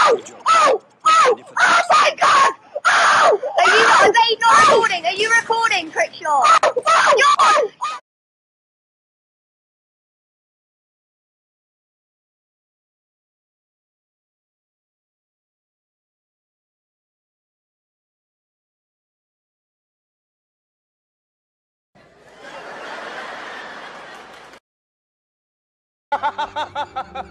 Oh my god! Oh! Are they not recording? Are you recording, Crickshaw? Oh, Ha ha ha ha ha!